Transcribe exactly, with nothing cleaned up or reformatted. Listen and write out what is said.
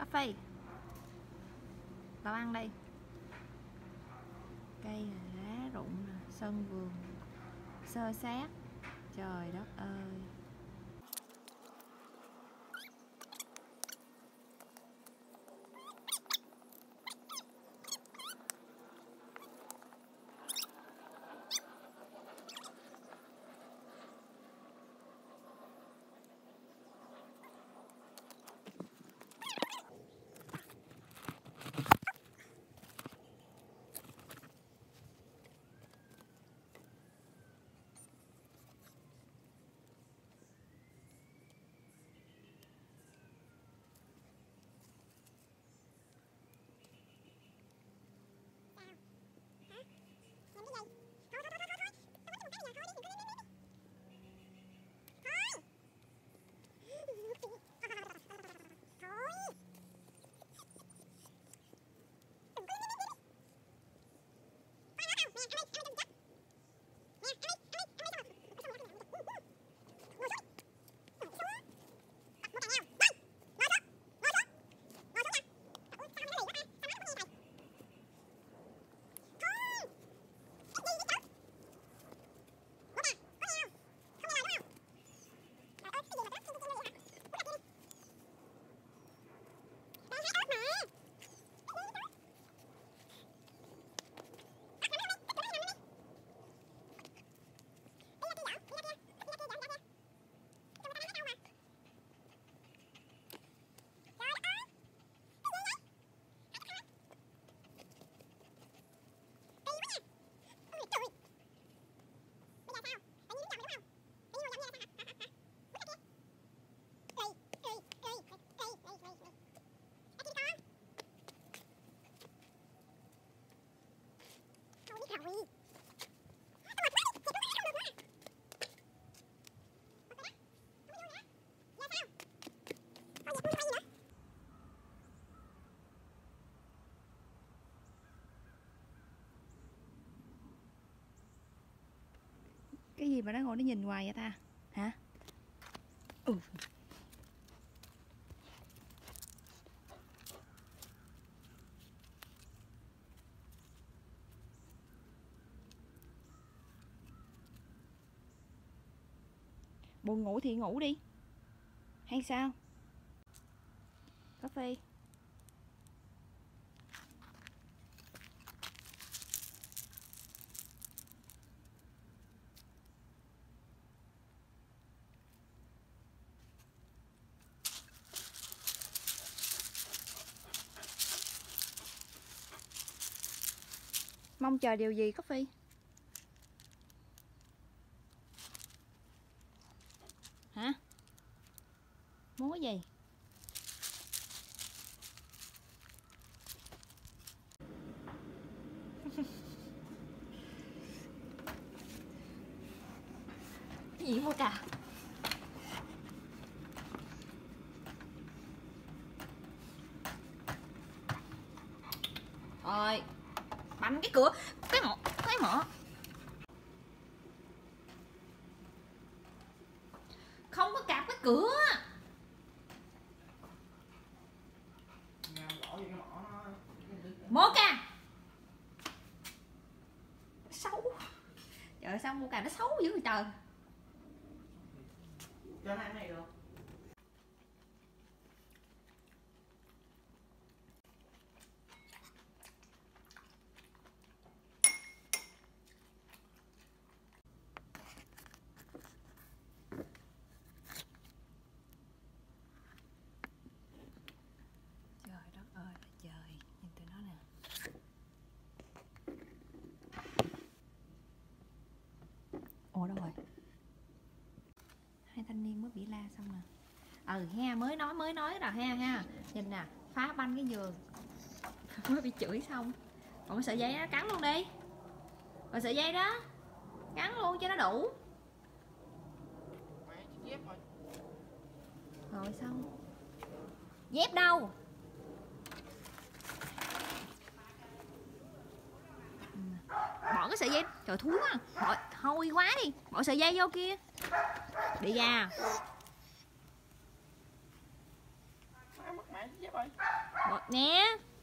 Coffee, tao ăn đây. Cây lá rụng, sân vườn xơ xác, trời đất ơi. Cái gì mà nó ngồi nó nhìn hoài vậy ta? Hả? Ừ. Buồn ngủ thì ngủ đi. Hay sao? Coffee. Mong chờ điều gì Coffee? Hả? Muốn cái gì? Cái gì mua cà? Rồi, bánh cái cửa, cái mỏ, cái mỏ. Không có cạp cái cửa. Mua cà. Xấu. Trời sao mua cà nó xấu dữ vậy trời. Cho ăn này được. Trời đất ơi là trời, nhìn tụi nó nè. Ủa đâu rồi? Hai thanh niên mới bị la xong nè. Ừ ha, mới nói mới nói rồi ha ha. Nhìn nè, phá banh cái giường. Mới bị chửi xong. Còn cái sợi dây nó cắn luôn đi. Rồi sợi dây đó cắn luôn cho nó đủ. Rồi xong. Dép đâu? Bỏ cái sợi dây. Trời thúi quá. Bỏ, hôi quá đi. Bỏ sợi dây vô kia. Đi ra. chạy chứ ơi. Bật nè.